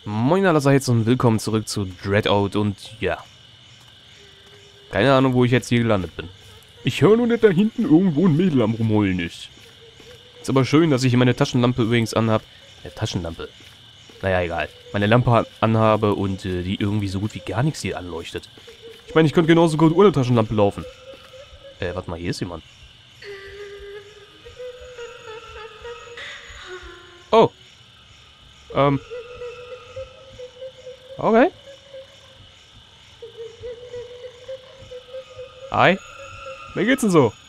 Moin allerseits und willkommen zurück zu Dreadout und ja. Keine Ahnung, wo ich jetzt hier gelandet bin. Ich höre nur, dass da hinten irgendwo ein Mädel am Rumholen ist. Ist aber schön, dass ich meine Taschenlampe übrigens anhab. Taschenlampe. Naja, egal. Meine Lampe anhabe und die irgendwie so gut wie gar nichts hier anleuchtet. Ich meine, ich könnte genauso gut ohne Taschenlampe laufen. Warte mal, hier ist jemand. Oh. Okay. Hi. Wie geht's denn so?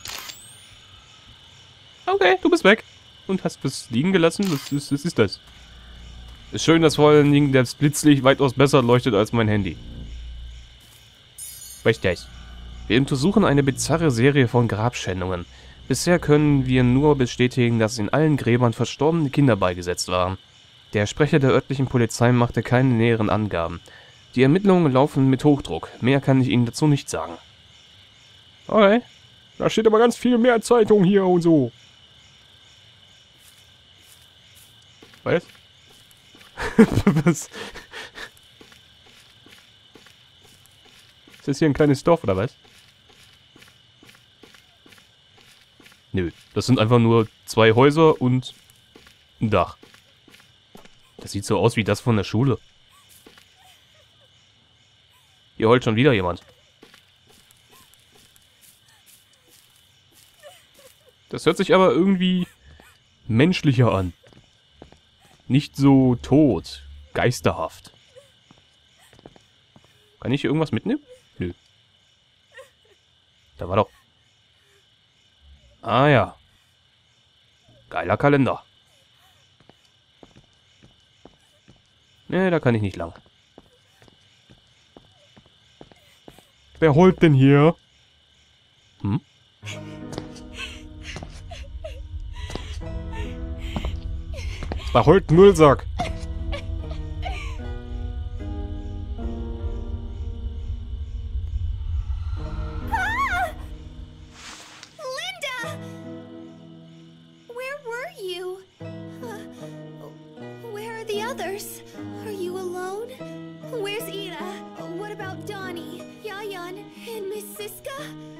Okay, du bist weg. Und hast was liegen gelassen? Was ist das? Ist schön, dass vor allen Dingen das Blitzlicht weitaus besser leuchtet als mein Handy. Richtig. Wir untersuchen eine bizarre Serie von Grabschändungen. Bisher können wir nur bestätigen, dass in allen Gräbern verstorbene Kinder beigesetzt waren. Der Sprecher der örtlichen Polizei machte keine näheren Angaben. Die Ermittlungen laufen mit Hochdruck. Mehr kann ich Ihnen dazu nicht sagen. Okay. Da steht aber ganz viel mehr Zeitung hier und so. Was? Was? Ist das hier ein kleines Dorf oder was? Nö, das sind einfach nur 2 Häuser und ein Dach. Das sieht so aus wie das von der Schule. Hier heult schon wieder jemand. Das hört sich aber irgendwie menschlicher an. Nicht so tot, geisterhaft. Kann ich hier irgendwas mitnehmen? Nö. Da war doch... Ah ja. Geiler Kalender. Ne, da kann ich nicht lang. Wer holt denn hier? Hm? Da holt ein Müllsack. Others? Are you alone? Where's Ida? What about Donnie, Yayan, and Miss Siska?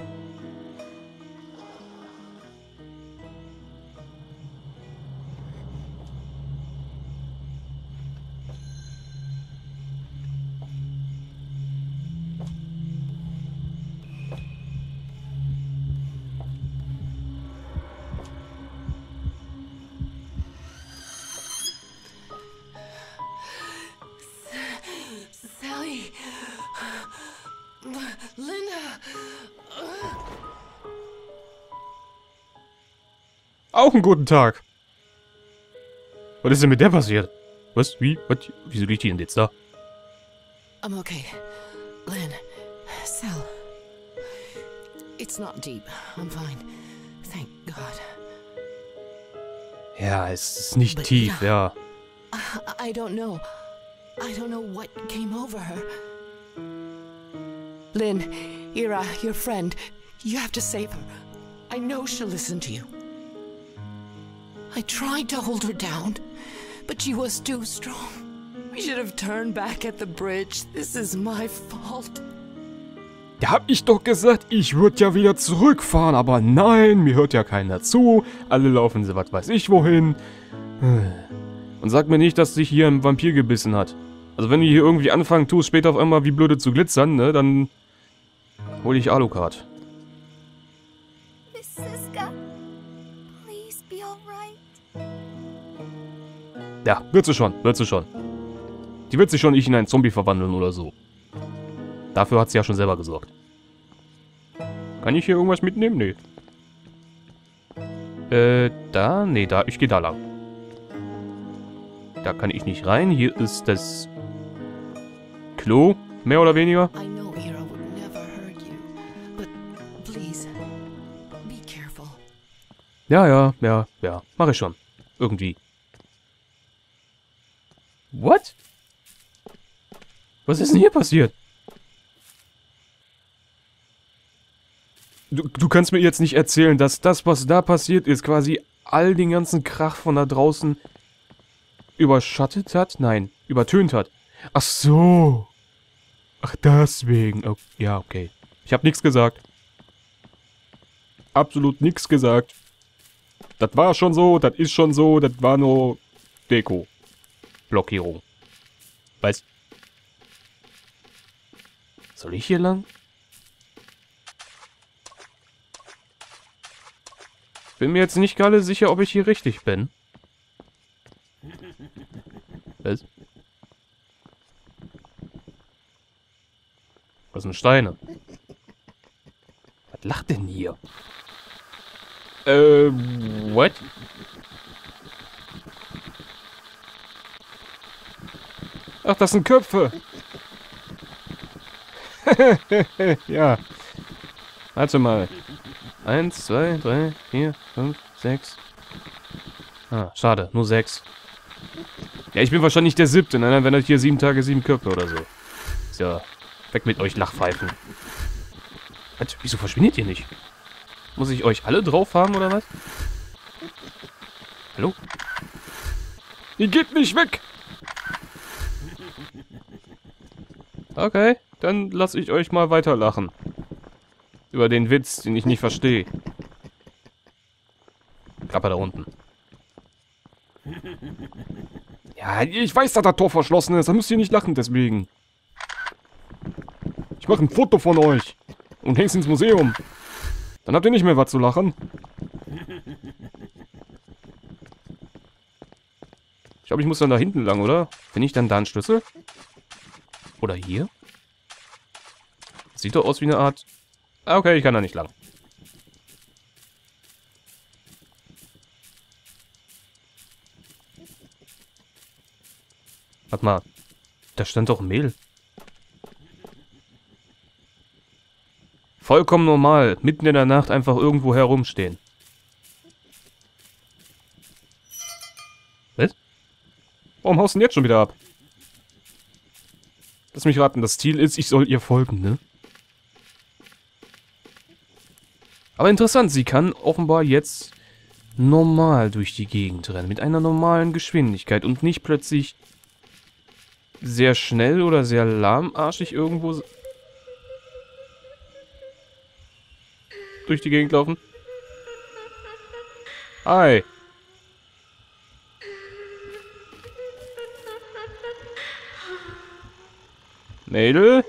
Sally. Linda. Auch einen guten Tag. Was ist denn mit der passiert? Was? Wie? Was? Wieso liegt die denn jetzt da? I'm okay. Lynn. Sal. It's not deep. I'm fine. Thank God. Ja, es ist nicht But tief, ja. I don't know. I don't know what came over her. Lynn, Ira, your friend. You have to save her. I know she'll listen to you. I tried to hold her down, but she was too strong. We should have turned back at the bridge. This is my fault. Da hab ich doch gesagt, ich würde ja wieder zurückfahren, aber nein, mir hört ja keiner zu. Alle laufen so was weiß ich wohin. Und sag mir nicht, dass sich hier ein Vampir gebissen hat. Also wenn wir hier irgendwie anfangen, tust später auf einmal wie blöde zu glitzern, ne, dann hole ich Alucard. Miss Siska, please be alright. Ja, wird sie schon, wird sie schon. Die wird sich schon nicht in einen Zombie verwandeln oder so. Dafür hat sie ja schon selber gesorgt. Kann ich hier irgendwas mitnehmen? Nee. Da? Nee, da. Ich gehe da lang. Da kann ich nicht rein. Hier ist das Klo, mehr oder weniger. I know Ira would never hurt you, but please, be careful. Ja, mache ich schon. Irgendwie. What? Was ist denn hier passiert? Du kannst mir jetzt nicht erzählen, dass das, was da passiert ist, quasi all den ganzen Krach von da draußen überschattet hat? Nein, übertönt hat. Ach so. Ach, deswegen. Oh, ja, okay. Ich habe nichts gesagt. Absolut nichts gesagt. Das war schon so, das ist schon so, das war nur Deko. Blockierung. Weiß. Soll ich hier lang? Bin mir jetzt nicht gerade sicher, ob ich hier richtig bin. Was? Was sind Steine? Was lacht denn hier? What? Ach, das sind Köpfe. Ja. Warte mal. 1, 2, 3, 4, 5, 6. Ah, schade, nur 6. Ja, ich bin wahrscheinlich der 7. Nein, dann wären das hier 7 Tage, 7 Köpfe oder so. So, weg mit euch Lachpfeifen. Was? Wieso verschwindet ihr nicht? Muss ich euch alle drauf haben, oder was? Hallo? Ihr geht nicht weg! Okay, dann lasse ich euch mal weiterlachen. Über den Witz, den ich nicht verstehe. Klapper da unten. Ja, ich weiß, dass das Tor verschlossen ist. Da müsst ihr nicht lachen, deswegen. Ich mache ein Foto von euch. Und häng's ins Museum. Dann habt ihr nicht mehr was zu lachen. Ich glaube, ich muss dann da hinten lang, oder? Finde ich dann da einen Schlüssel? Oder hier? Sieht doch aus wie eine Art... Ah, okay, ich kann da nicht lang. Warte mal. Da stand doch Mehl. Vollkommen normal. Mitten in der Nacht einfach irgendwo herumstehen. Was? Warum haust du denn jetzt schon wieder ab? Lass mich raten, das Ziel ist, ich soll ihr folgen, ne? Aber interessant, sie kann offenbar jetzt normal durch die Gegend rennen. Mit einer normalen Geschwindigkeit und nicht plötzlich sehr schnell oder sehr lahmarschig irgendwo durch die Gegend laufen. Hi. Mädel?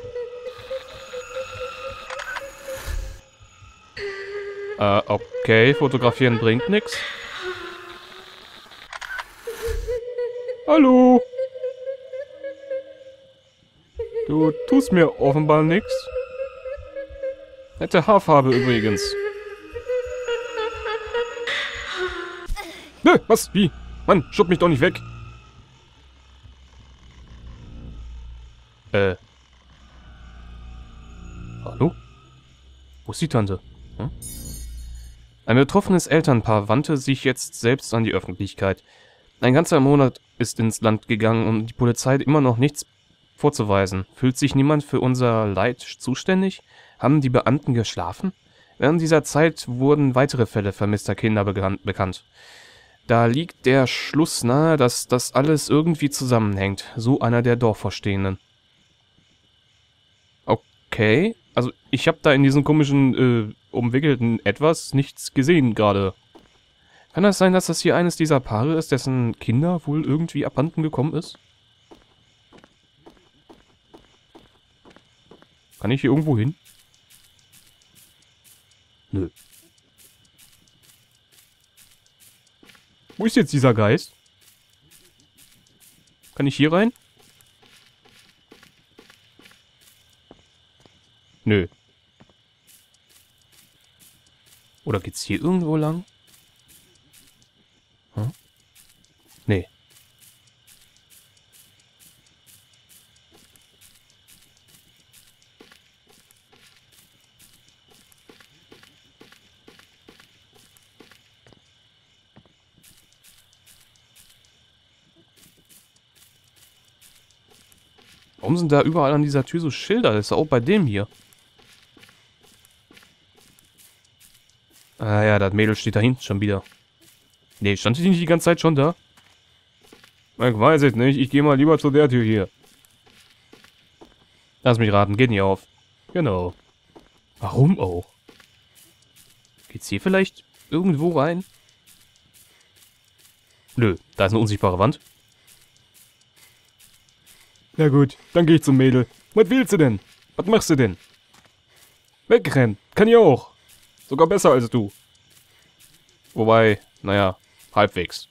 Okay, fotografieren bringt nichts. Hallo? Du tust mir offenbar nichts. Nette Haarfarbe übrigens. Nö, was? Wie? Mann, schub mich doch nicht weg. Hallo? Wo ist die Tante? Hm? Ein betroffenes Elternpaar wandte sich jetzt selbst an die Öffentlichkeit. Ein ganzer Monat ist ins Land gegangen und die Polizei hat immer noch nichts vorzuweisen. Fühlt sich niemand für unser Leid zuständig? Haben die Beamten geschlafen? Während dieser Zeit wurden weitere Fälle vermisster Kinder bekannt. Da liegt der Schluss nahe, dass das alles irgendwie zusammenhängt. So einer der Dorfvorstehenden. Okay, also ich habe da in diesem komischen, umwickelten Etwas nichts gesehen gerade. Kann das sein, dass das hier eines dieser Paare ist, dessen Kinder wohl irgendwie abhanden gekommen ist? Kann ich hier irgendwo hin? Nö. Wo ist jetzt dieser Geist? Kann ich hier rein? Nö. Oder geht's hier irgendwo lang? Hm? Nee. Warum sind da überall an dieser Tür so Schilder? Das ist auch bei dem hier. Ah ja, das Mädel steht da hinten schon wieder. Nee, stand die nicht die ganze Zeit schon da? Ich weiß es nicht. Ich gehe mal lieber zu der Tür hier. Lass mich raten. Geht nicht auf. Genau. Warum auch? Geht's hier vielleicht irgendwo rein? Nö, da ist eine unsichtbare Wand. Na gut, dann gehe ich zum Mädel. Was willst du denn? Was machst du denn? Wegrennen. Kann ich auch. Sogar besser als du. Wobei, naja, halbwegs.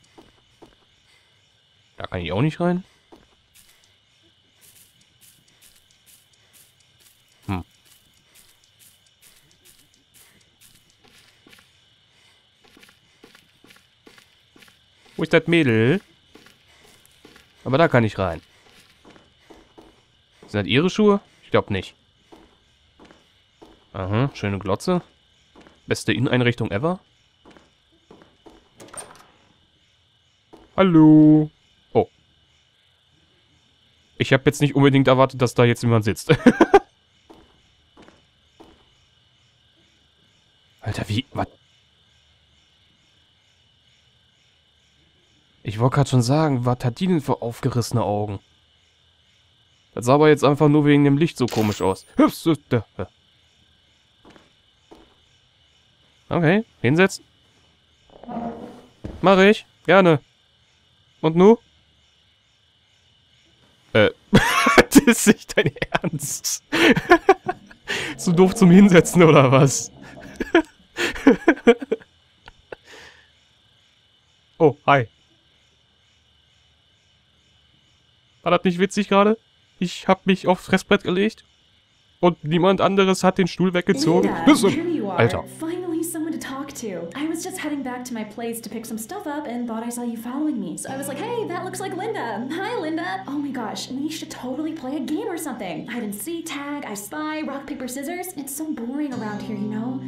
Da kann ich auch nicht rein. Wo ist das Mädel? Aber da kann ich rein. Sind das ihre Schuhe? Ich glaube nicht. Aha, schöne Glotze. Beste Inneneinrichtung ever. Hallo. Oh. Ich habe jetzt nicht unbedingt erwartet, dass da jetzt jemand sitzt. Alter, wie... Was? Ich wollte gerade schon sagen, was hat die denn für aufgerissene Augen? Das sah aber jetzt einfach nur wegen dem Licht so komisch aus. Okay, hinsetzen. Mach ich. Gerne. Und nu? Das ist nicht dein Ernst. So doof zum Hinsetzen, oder was? Oh, hi. War das nicht witzig gerade? Ich hab mich aufs Fressbrett gelegt und niemand anderes hat den Stuhl weggezogen. Alter. Finally someone to talk to. I was just heading back to my place to pick some stuff up and thought I saw you following me. So I was like, hey, that looks like Linda. Hi, Linda. Oh my gosh, we should totally play a game or something. Hide and seek, tag, I spy, rock, paper, scissors. It's so boring around here, you know?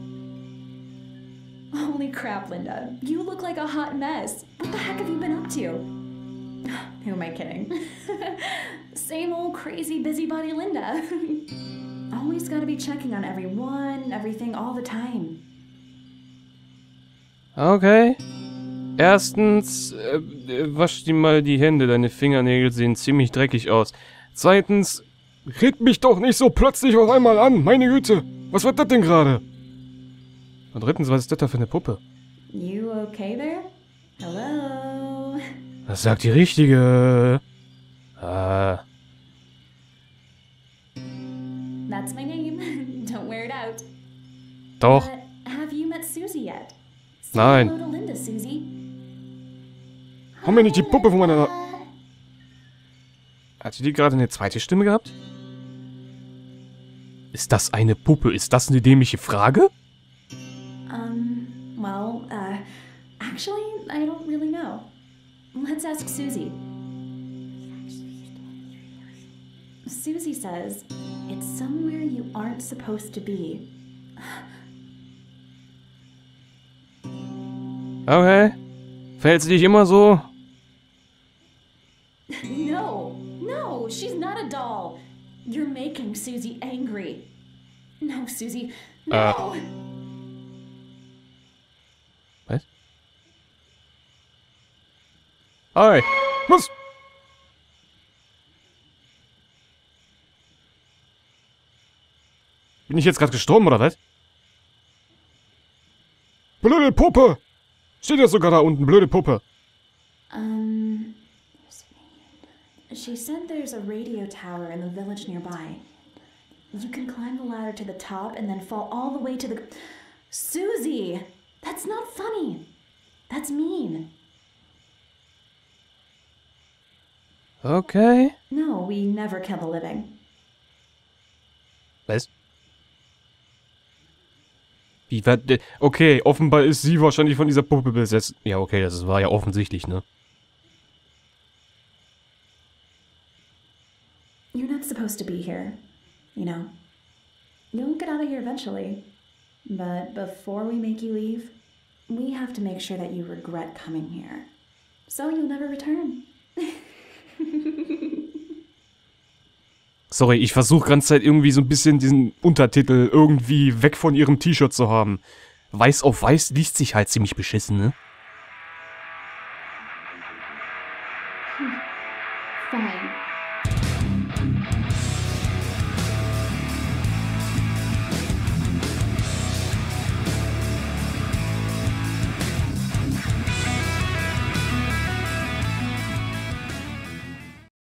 Holy crap, Linda. You look like a hot mess. What the heck have you been up to? Who am I kidding? Same old crazy busybody Linda. Always gotta be checking on everyone, everything, all the time. Okay. Erstens, wasch dir mal die Hände, deine Fingernägel sehen ziemlich dreckig aus. Zweitens, red mich doch nicht so plötzlich auf einmal an, meine Güte. Was war das denn gerade? Und drittens, was ist das da für eine Puppe? You okay there? Hello? Das sagt die Richtige. That's my name. Don't wear it out. Doch. Have you met Susie yet? Say Nein. hello to Linda, Susie. Komm mir nicht die Puppe von meiner... Hatte die gerade eine zweite Stimme gehabt? Ist das eine Puppe? Ist das eine dämliche Frage? Well, actually, I don't really know. Let's ask Susie. Susie says, it's somewhere you aren't supposed to be. Okay. Verhältst du dich immer so? No, she's not a doll. You're making Susie angry. No, Susie, no. Was? Hi. Was? Bin ich jetzt gerade gestorben, oder was? Blöde Puppe! Steht ja sogar da unten, blöde Puppe. She said there's a radio tower in the village nearby. You can climb the ladder to the top and then fall all the way to the... Susie! That's not funny. That's mean. Okay. No, we never kill the living. Was? Wie, okay, offenbar ist sie wahrscheinlich von dieser Puppe besetzt. Ja, okay, das war ja offensichtlich, ne? You're not supposed to be here, you know. You'll get out of here eventually. But before we make you leave, we have to make sure that you regret coming here. So you'll never return. Sorry, ich versuche ganze Zeit irgendwie so ein bisschen diesen Untertitel irgendwie weg von ihrem T-Shirt zu haben. Weiß auf weiß liest sich halt ziemlich beschissen, ne?